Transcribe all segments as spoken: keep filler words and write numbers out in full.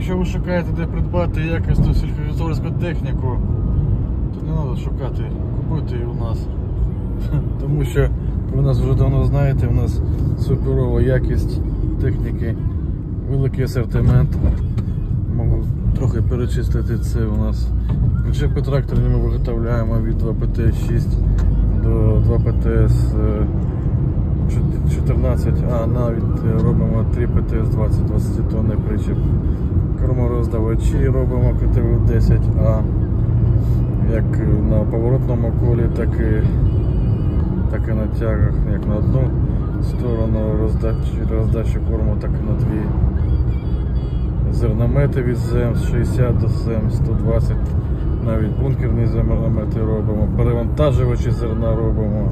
Якщо ви шукаєте, де придбати якісну сільськогосподарську техніку, то не треба шукати, купуйте її у нас. Тому що ви нас вже давно знаєте, у нас суперова якість техніки, великий асортимент. Можу трохи перечислити це у нас. Причепи тракторні ми виготовляємо від два пі те ес шість до два пі те ес чотирнадцять, а навіть робимо три пі те ес двадцять двадцятитонний причеп. Кормороздавачі робимо ка те в десять а, як на поворотному колі, так і, так і на тягах, як на одну сторону роздачі, роздачі корму, так і на дві. Зерномети від зем з шістдесят до зем сто двадцять, навіть бункерні зерномети робимо, перевантажувачі зерна робимо.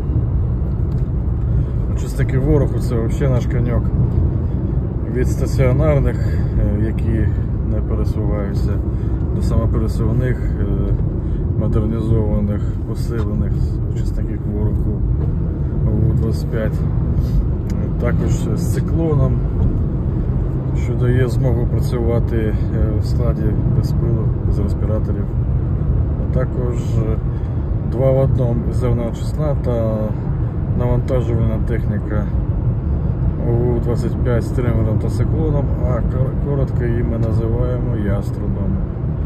Щось таке ворог, це взагалі наш коньок. Від стаціонарних, які не пересуваються, до самопересувних, модернізованих, посилених, щось таких ворогу У двадцять п'ять. Також з циклоном, що дає змогу працювати в складі без пилу, без респіраторів. А також два в одному зерноочисна та навантажувальна техніка У двадцять п'ять з тримером та циклоном, а коротко її ми називаємо яструбом.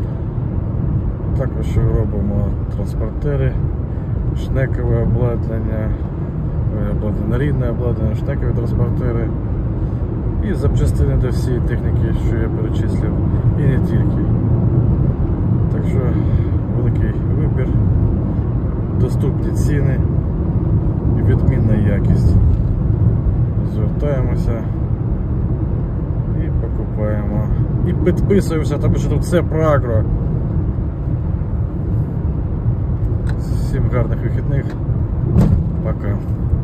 Також робимо транспортери, шнекове обладнання, нарідне обладнання, шнекові транспортери і запчастини до всієї техніки, що я перечислив, і не тільки. Так що великий вибір, доступні ціни і відмінна якість. Звертаємося і покупаємо. І підписуємося, тому що тут все про агро. Всім гарних вихідних. Пока.